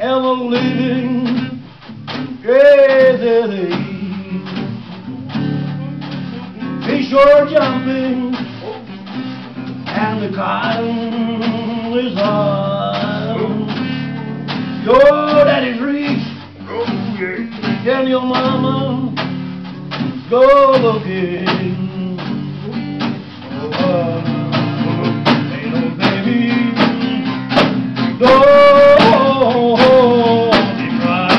ever living crazy. Fish are jumping and the cotton is hard. Your daddy's rich and your mama go looking. Hey, little baby, don't cry.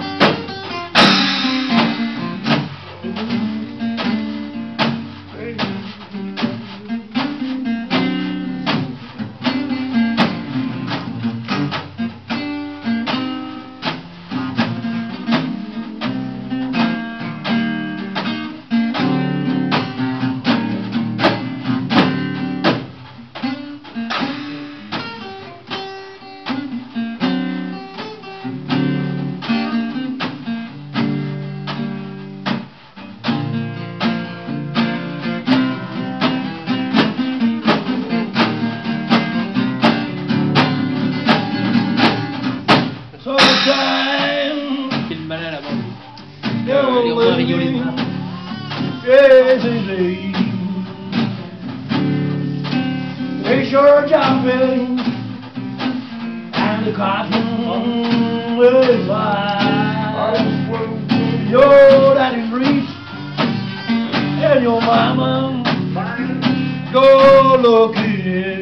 They sure jumping and the cotton will fly. Your daddy's rich and your mama go looking.